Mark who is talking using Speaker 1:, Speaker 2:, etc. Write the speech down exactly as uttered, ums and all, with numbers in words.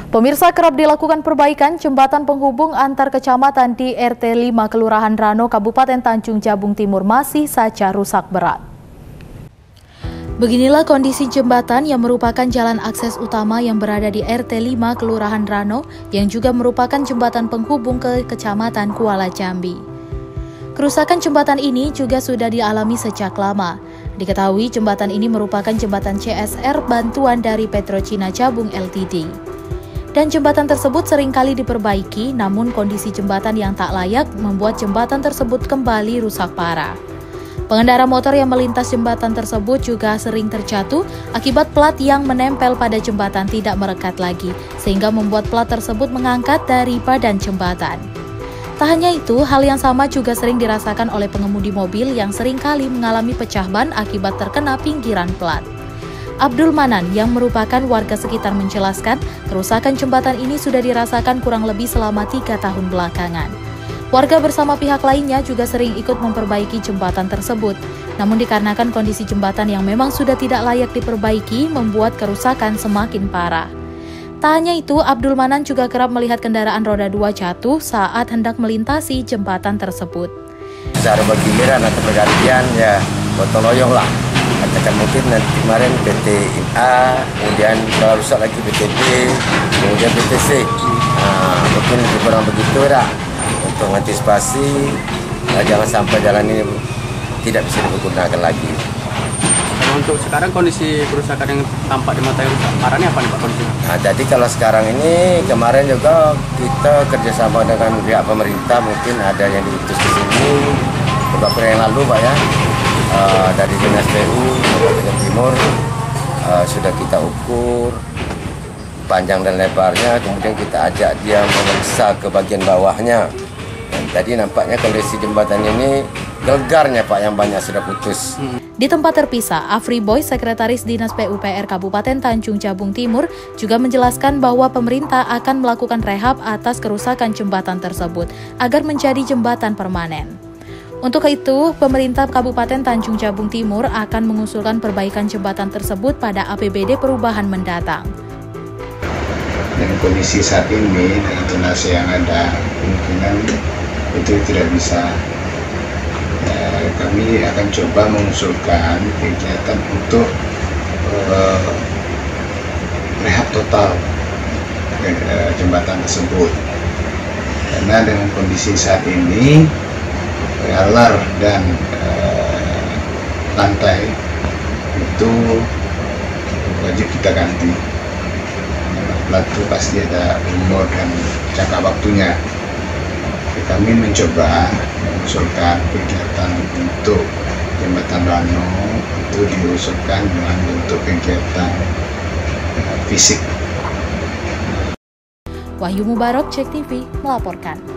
Speaker 1: Pemirsa, kerap dilakukan perbaikan jembatan penghubung antar kecamatan di R T lima Kelurahan Rano, Kabupaten Tanjung Jabung Timur masih saja rusak berat. Beginilah kondisi jembatan yang merupakan jalan akses utama yang berada di R T lima Kelurahan Rano yang juga merupakan jembatan penghubung ke Kecamatan Kuala Jambi. Kerusakan jembatan ini juga sudah dialami sejak lama. Diketahui jembatan ini merupakan jembatan C S R bantuan dari Petrocina Jabung L T D. Dan jembatan tersebut seringkali diperbaiki, namun kondisi jembatan yang tak layak membuat jembatan tersebut kembali rusak parah. Pengendara motor yang melintas jembatan tersebut juga sering terjatuh akibat plat yang menempel pada jembatan tidak merekat lagi, sehingga membuat plat tersebut mengangkat dari badan jembatan. Tak hanya itu, hal yang sama juga sering dirasakan oleh pengemudi mobil yang seringkali mengalami pecah ban akibat terkena pinggiran plat. Abdul Manan yang merupakan warga sekitar menjelaskan, kerusakan jembatan ini sudah dirasakan kurang lebih selama tiga tahun belakangan. Warga bersama pihak lainnya juga sering ikut memperbaiki jembatan tersebut. Namun dikarenakan kondisi jembatan yang memang sudah tidak layak diperbaiki, membuat kerusakan semakin parah. Tak hanya itu, Abdul Manan juga kerap melihat kendaraan roda dua jatuh saat hendak melintasi jembatan tersebut.
Speaker 2: Secara bergiliran atau bergantian ya gotong royong lah. Katakan mungkin nanti kemarin P T I A, kemudian kalau rusak lagi P T B, kemudian P T C. Nah, mungkin lebih kurang begitu dah untuk mengantisipasi nah, jangan sampai jalan ini tidak bisa digunakan lagi.
Speaker 3: Kalau untuk sekarang kondisi kerusakan yang tampak di mata yang rusak parah ini apa nih Pak kondisi?
Speaker 2: Nah, jadi kalau sekarang ini kemarin juga kita kerjasama dengan pihak pemerintah, mungkin ada yang diutus ke sini beberapa hari yang lalu Pak ya. Uh, dari Dinas P U Kabupaten Timur uh, sudah kita ukur panjang dan lebarnya, kemudian kita ajak dia memeriksa ke bagian bawahnya. Dan tadi nampaknya kondisi jembatan ini gelegarnya Pak, yang banyak sudah putus.
Speaker 1: Di tempat terpisah, Afri Boy, Sekretaris Dinas P U P R Kabupaten Tanjung Jabung Timur, juga menjelaskan bahwa pemerintah akan melakukan rehab atas kerusakan jembatan tersebut agar menjadi jembatan permanen. Untuk itu, pemerintah Kabupaten Tanjung Jabung Timur akan mengusulkan perbaikan jembatan tersebut pada A P B D perubahan mendatang.
Speaker 4: Dan kondisi saat ini dengan tonase yang ada, kemungkinan itu tidak bisa. Ya, kami akan coba mengusulkan kegiatan untuk uh, rehab total uh, jembatan tersebut. Karena dengan kondisi saat ini, alar dan uh, lantai itu wajib kita ganti. Plat itu pasti ada umur dan jangka waktunya. Kami mencoba mengusulkan kegiatan untuk jembatan Rano itu diusulkan dengan bentuk kegiatan uh, fisik.
Speaker 1: Wahyu Mubarok, Cek T V melaporkan.